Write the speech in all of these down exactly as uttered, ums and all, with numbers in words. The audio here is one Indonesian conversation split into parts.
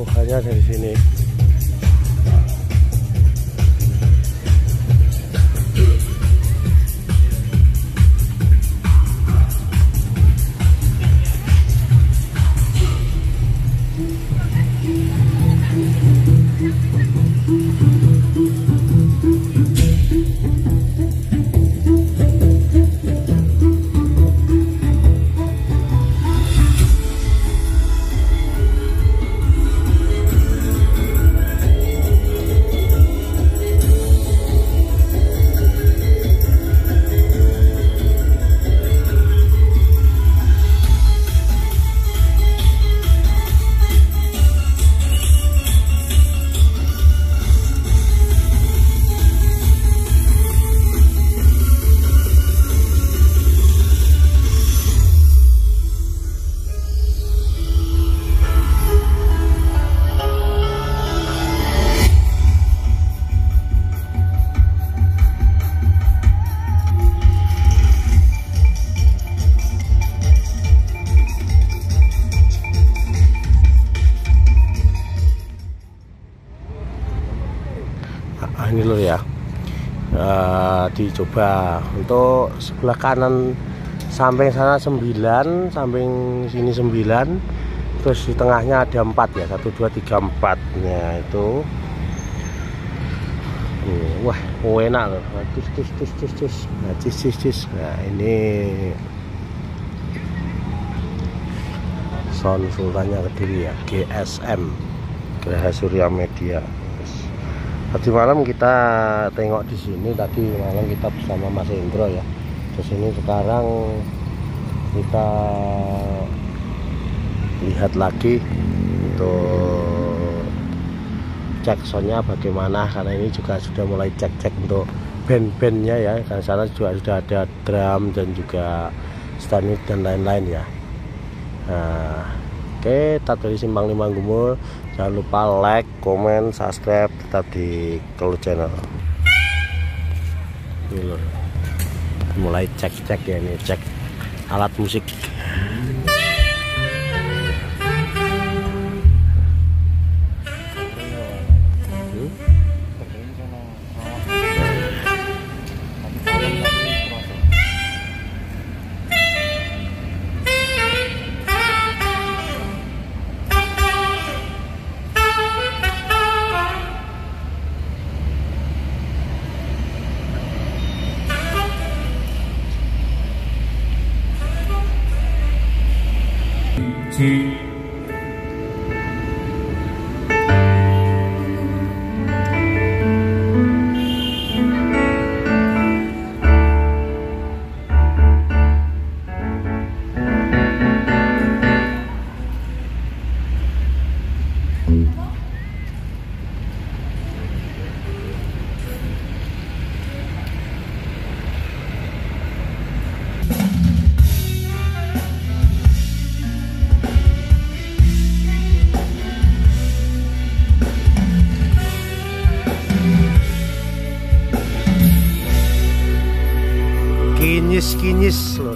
Oh, hanya dari sini. Nah, ini loh ya, uh, dicoba untuk sebelah kanan samping sana sembilan, samping sini sembilan, terus di tengahnya ada empat ya, satu dua tiga empatnya itu. Hmm, wah, oh, enak loh. Cis cis cis cis cis. Nah, cis cis cis. Nah, ini sound sultannya Kediri ya, G S M, Graha Surya Media. Tadi malam kita tengok di sini, tadi malam kita bersama Mas Indro ya. Terus ini sekarang kita lihat lagi untuk cek soundnya bagaimana, karena ini juga sudah mulai cek-cek untuk band-bandnya ya. Karena sana juga sudah ada drum dan juga stand dan lain-lain ya. Nah, oke, tetap dari Simpang Lima Gumul. Jangan lupa like, komen, subscribe, tetap di Keluh Channel. Ini loh, mulai cek-cek ya, ini cek alat musik. Hmm. Kinyis-kinyis loh.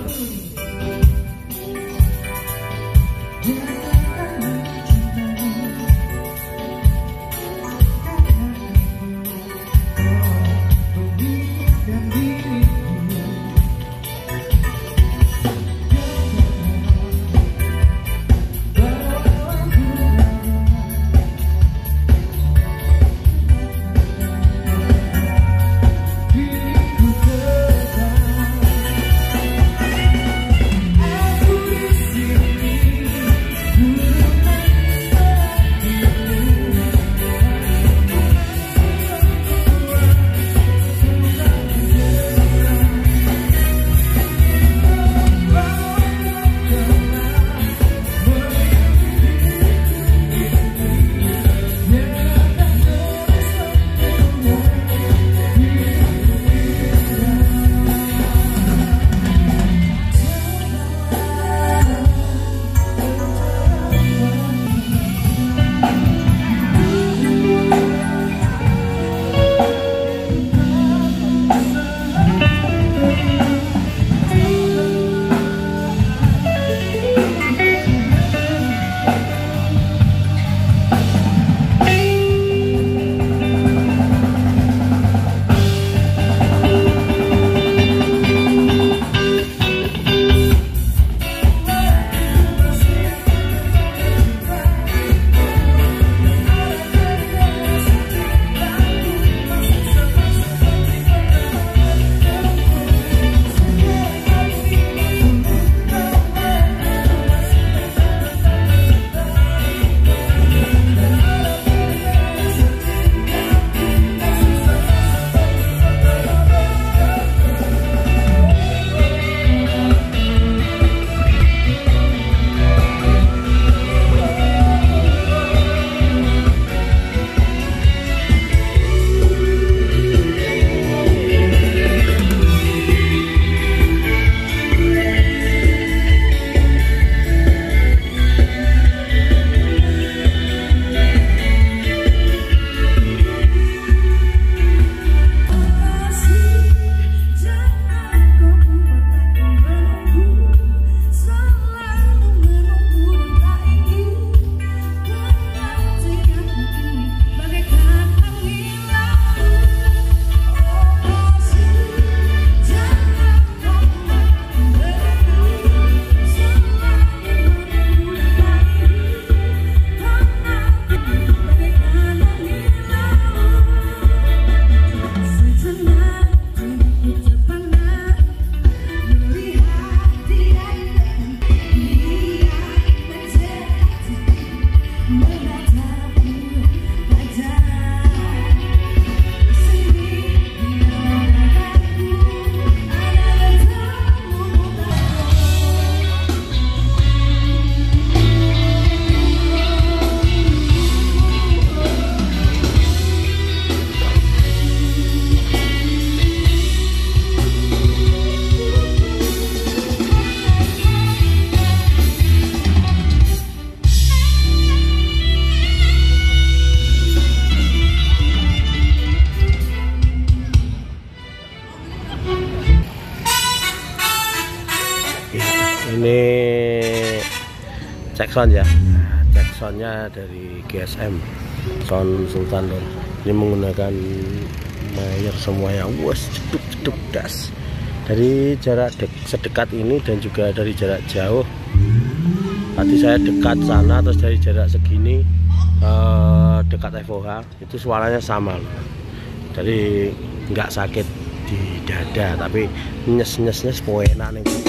ini cek sound ya. Nah, cek soundnya dari G S M sound Sultan Lor. Ini menggunakan Mayer semua yang wes ceduk ceduk das. Dari jarak dek, sedekat ini dan juga dari jarak jauh. Tadi saya dekat sana, terus dari jarak segini eh, dekat F O H itu suaranya sama loh. Jadi nggak sakit di dada, tapi nyes nyes nyes enak nih.